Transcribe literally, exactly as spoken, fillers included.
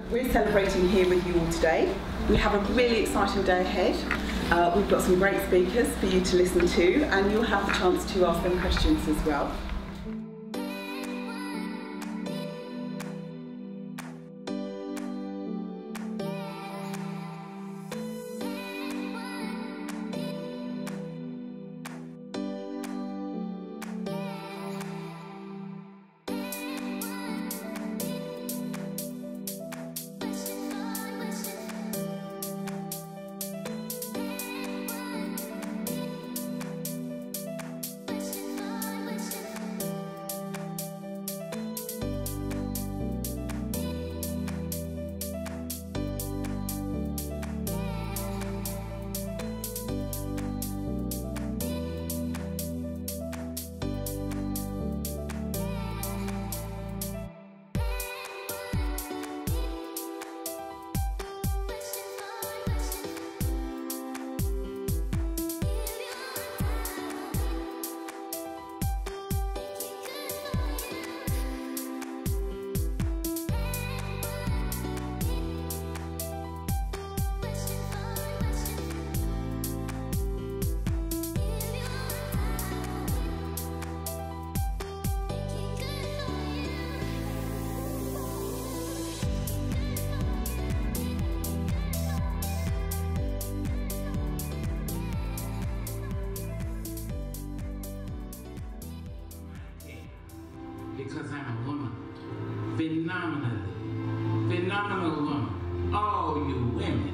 We're celebrating here with you all today. We have a really exciting day ahead. Uh, we've got some great speakers for you to listen to, and you'll have the chance to ask them questions as well. Because I'm a woman, phenomenally, phenomenal woman. All you women.